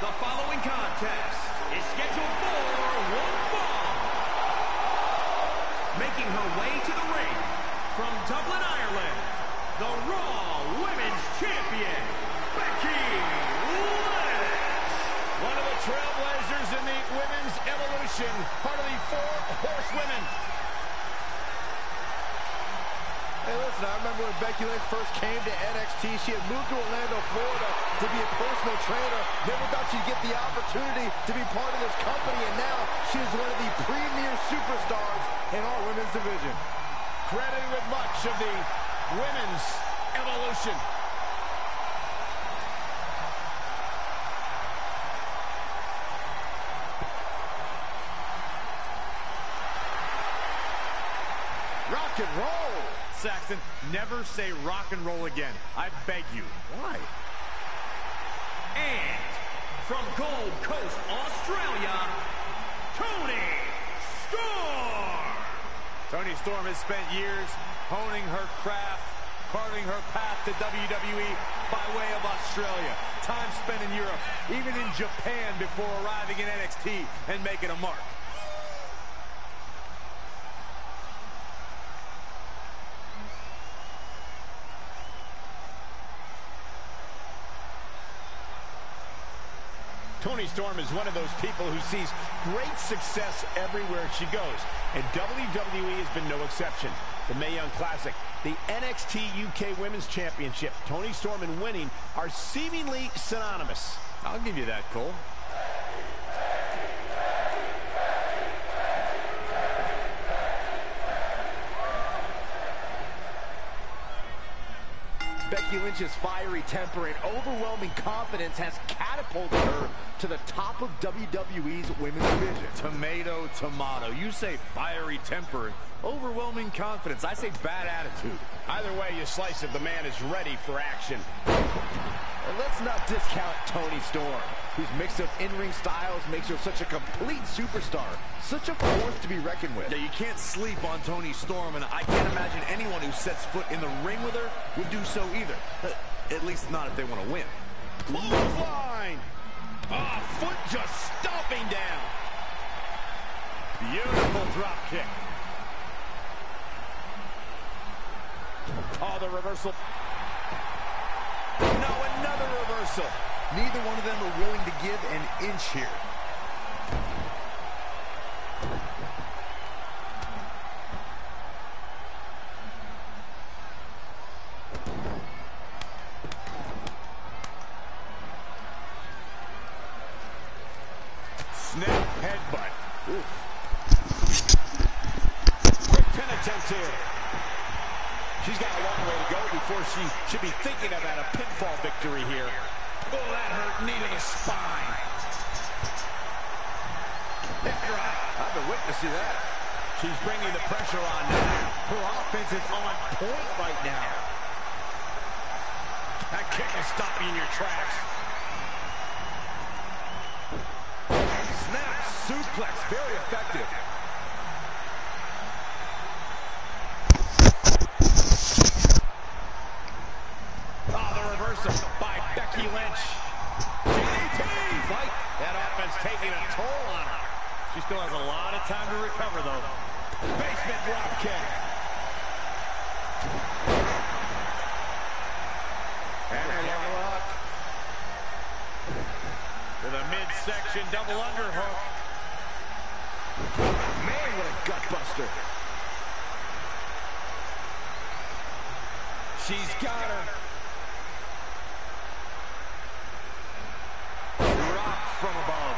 The following contest is scheduled for one fall. Making her way to the ring from Dublin, Ireland, the Raw Women's Champion, Becky Lynch. One of the trailblazers in the women's evolution, part of the 4 Horsewomen. Hey, listen, I remember when Becky Lynch first came to NXT, she had moved to Orlando, Florida to be a personal trainer. Never thought she'd get the opportunity to be part of this company, and now she is one of the premier superstars in our women's division. Credited with much of the women's evolution. Rock and roll. Saxton, never say rock and roll again. I beg you. Why? And from Gold Coast, Australia, Toni Storm. Toni Storm has spent years honing her craft, carving her path to WWE by way of Australia. Time spent in Europe, even in Japan before arriving in NXT and making a mark. Toni Storm is one of those people who sees great success everywhere she goes, and WWE has been no exception. The Mae Young Classic, the NXT UK Women's Championship, Toni Storm and winning are seemingly synonymous. I'll give you that, Cole. Becky Lynch's fiery temper and overwhelming confidence has catapulted her to the top of WWE's women's division. Tomato, tomato. You say fiery temper, overwhelming confidence. I say bad attitude. Either way you slice it, the man is ready for action. And let's not discount Toni Storm, whose mix of in-ring styles makes her such a complete superstar, such a force to be reckoned with. Yeah, you can't sleep on Toni Storm, and I can't imagine anyone who sets foot in the ring with her would do so either. At least not if they want to win. Clothesline! Ah, foot just stomping down. Beautiful drop kick. Oh, the reversal. No, another reversal. Neither one of them are willing to give an inch here. Snap headbutt. Oof. Quick pin attempt here. She's got a long way to go before she should be thinking about a pinfall victory here. Oh, that hurt. Knee to the spine. Hip drop. I've been witnessing that. She's bringing the pressure on now. Her offense is on point right now. That kick will stop you in your tracks. Snap suplex. Very effective. Oh, the reversal by Becky Lynch. DDT! Fight. That offense taking a toll on her. She still has a lot of time to recover, though. Basement drop kick. And a lock. To the midsection double underhook. Man, what a gut buster. She's got her. From above.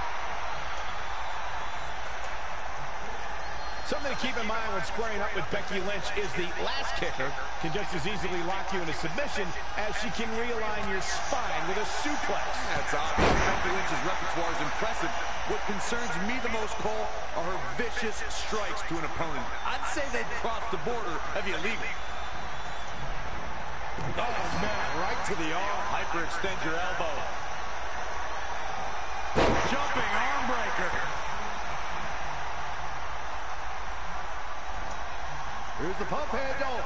Something to keep in mind when squaring up with Becky Lynch is the last kicker can just as easily lock you into submission as she can realign your spine with a suplex. That's obvious. Becky Lynch's repertoire is impressive. What concerns me the most, Cole, are her vicious strikes to an opponent. I'd say they'd cross the border of illegal. Oh, man, right to the arm. Hyperextend your elbow. Jumping arm breaker. Here's the pump handle.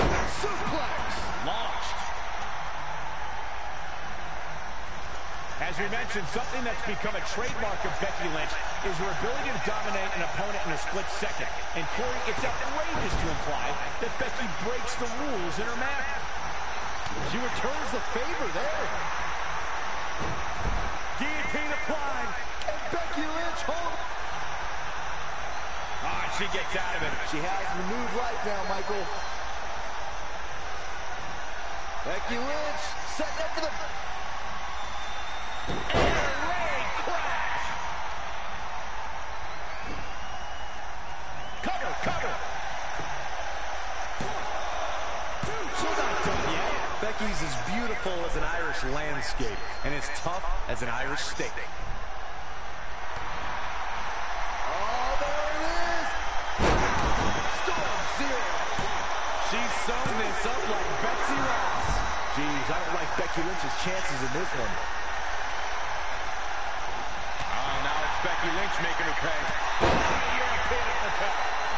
Suplex. Launched. Has As we mentioned, something that's become a trademark of Becky Lynch is her ability to dominate an opponent in a split second. And Corey, it's outrageous to imply that Becky breaks the rules in her match. She returns the favor there. Guillotine applied. And Becky Lynch home. Ah, she gets out of it. She has the move right now, Michael. Becky Lynch setting up for the... Air raid crash. Cover, cover. She's not done yet. Becky's as beautiful as an Irish landscape and as tough as an Irish steak. Oh, there it is! Storm Zero. She's sewn this up like Betsy Ross. Jeez, I don't like Becky Lynch's chances in this one. Oh, now it's Becky Lynch making her pay. European uppercut.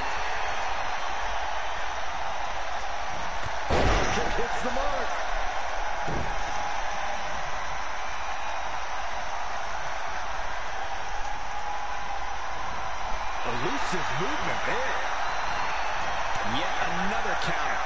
Kick hits the mark. Elusive movement there. Yet another counter.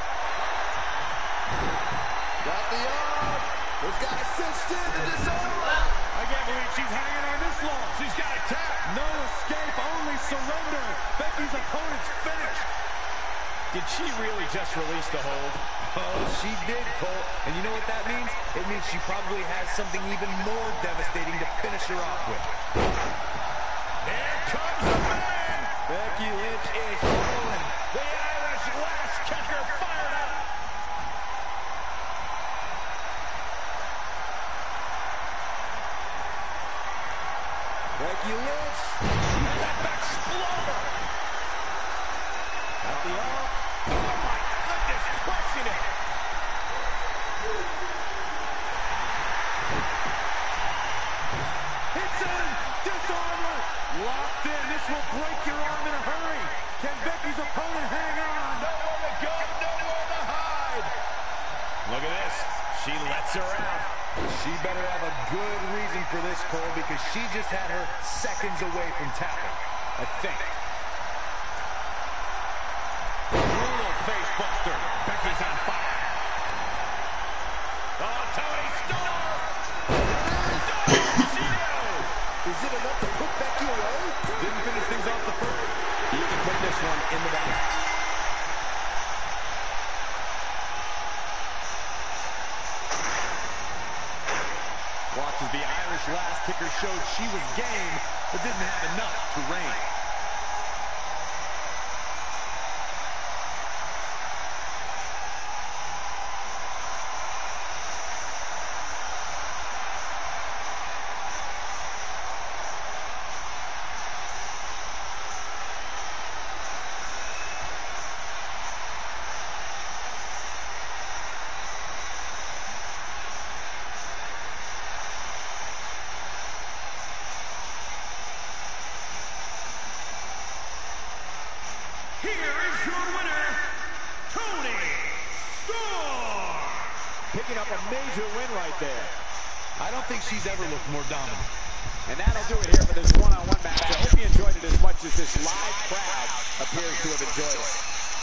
Got the arm. This guy cinched in to disarm. I can't believe she's hanging on this long. She's got a tap. No escape, only surrender. Becky's opponent's finished. Did she really just release the hold? Oh, she did, Cole. And you know what that means? It means she probably has something even more devastating to finish her off with. Here comes the man. Becky Lynch is rolling. The Irish last kicker fired up. Becky Lynch. And that exploder. Got the arm. Oh, my goodness, crushing it. Hits in, disarmer. Locked in, this will break your arm in a hurry. Can Becky's opponent hang on? Nowhere to go, nowhere to hide. Look at this. She lets her out. She better have a good reason for this, Cole, because she just had her seconds away from tapping, I think. Brutal face buster. Becky's on fire. Oh, Toni Storm. Is it enough to put Becky away? Didn't finish things off the first. You can put this one in the bag. Watch as the Irish last kicker showed she was game, but didn't have enough to reign. Here is your winner, Toni Storm. Picking up a major win right there. I don't think she's ever looked more dominant. And that'll do it here for this one-on-one match. I hope you enjoyed it as much as this live crowd appears to have enjoyed it.